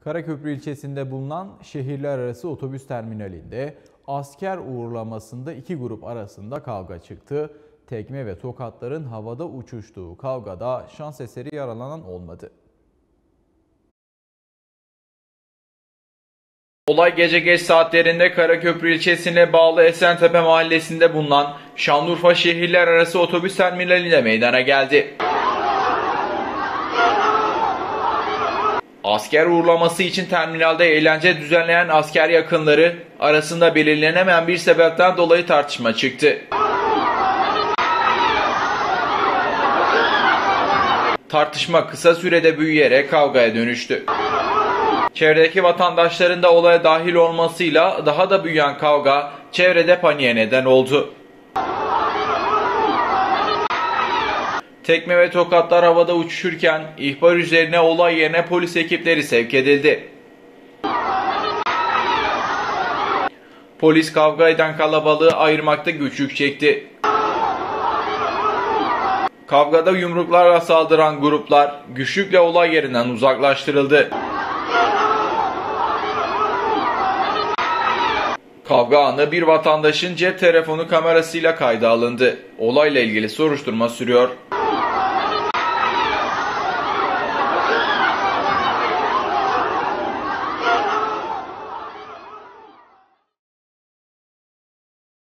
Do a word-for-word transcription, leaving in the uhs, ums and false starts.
Karaköprü ilçesinde bulunan şehirler arası otobüs terminalinde asker uğurlamasında iki grup arasında kavga çıktı. Tekme ve tokatların havada uçuştuğu kavgada şans eseri yaralanan olmadı. Olay gece geç saatlerinde Karaköprü ilçesine bağlı Esentepe mahallesinde bulunan Şanlıurfa şehirler arası otobüs terminalinde meydana geldi. Asker uğurlaması için terminalde eğlence düzenleyen asker yakınları arasında belirlenemeyen bir sebepten dolayı tartışma çıktı. Tartışma kısa sürede büyüyerek kavgaya dönüştü. Çevredeki vatandaşların da olaya dahil olmasıyla daha da büyüyen kavga çevrede paniğe neden oldu. Tekme ve tokatlar havada uçuşurken ihbar üzerine olay yerine polis ekipleri sevk edildi. Polis kavga eden kalabalığı ayırmakta güçlük çekti. Kavgada yumruklarla saldıran gruplar güçlükle olay yerinden uzaklaştırıldı. Kavga anı bir vatandaşın cep telefonu kamerasıyla kayda alındı. Olayla ilgili soruşturma sürüyor.